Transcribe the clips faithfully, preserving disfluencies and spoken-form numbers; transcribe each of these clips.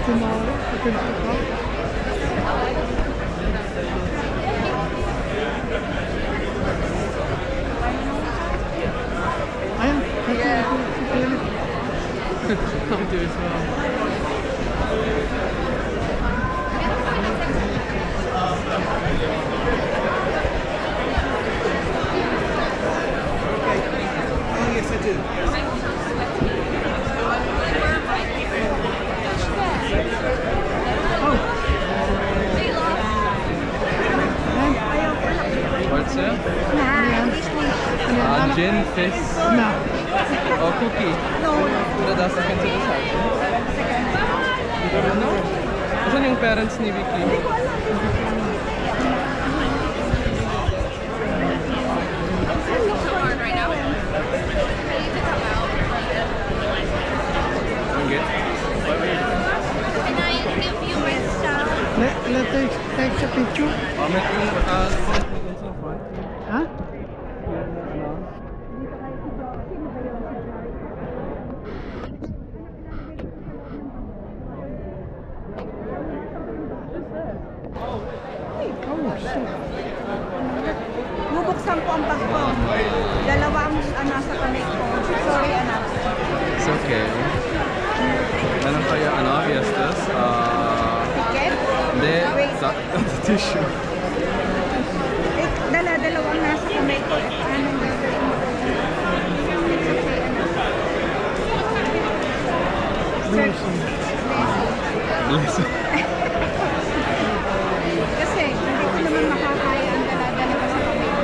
tomorrow. Open to come. Ayan, kasi Yeah. si Philip. I'll do as well. Oh, yes, I do. What's that? Uh, gin, fizz, Na. or cookie. No, Pero that's second to the side. Hindi ko rin know. Asan yung parents ni Vicky? right now. I need to come out. Okay. Can I give you my stuff? Let, let us take a picture. Oh, may kung uh, phone mo dun sa front. Ha? Ano? Oh, shit. Bubuksan ko ang bag ko. Dalawa ang ah, nasa kamay ko. Sorry, anak. It's okay. Meron kayo ano, fiestas? Uh, Ticket? hindi, Wait. sa tissue. Eh, dala, dalawang nasa kamay ko. Eh, paano gagawin mo? Blessing. Bless. Kasi hindi ko naman makakaya ang dala-dalawa sa kamay ko.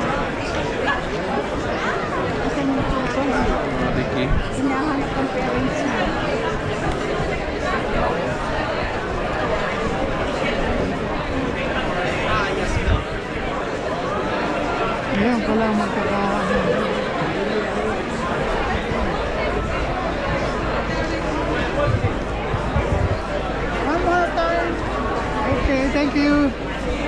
Kasi mo ito ko. Uh, Vicky. Hinahanap ang parents mo. Ngayon pala magkakaroon. One more time. Okay, thank you.